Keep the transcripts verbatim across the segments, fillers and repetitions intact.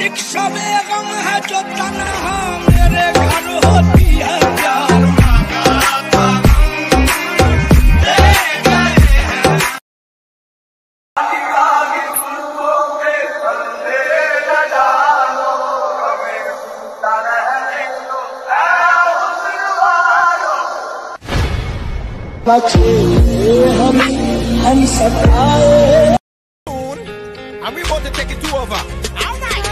एक शबे गम है जो तन्हा मेरे घर होती है प्यार हम हम सताए and we about to take it over. All right.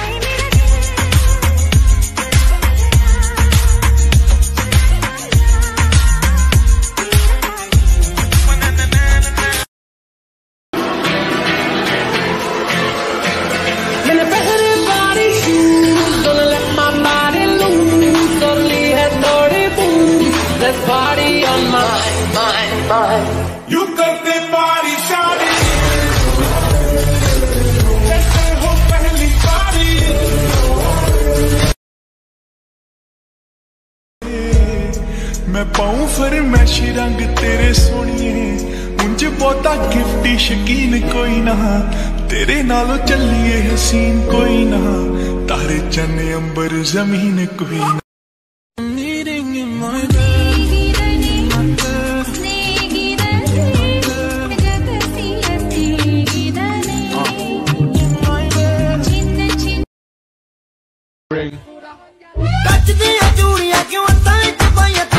मैंने पहले बारी shoes, gonna let my body loose, only had thirty boots, let's party on mine, mine, mine. You करते party शादी मैं पाऊं फिर मैशी रंग तेरे सोनिए मुझे बहुता गिफ्टी शकीन कोई ना तेरे नालों चलिए हसीन कोई ना तारे चने अंबर जमीन कोई ना ਕੱਚ ਦੀਆਂ ਚੂੜੀਆਂ ਕਿਉਂ ਤਾਂ ਚ ਪਾਈਆਂ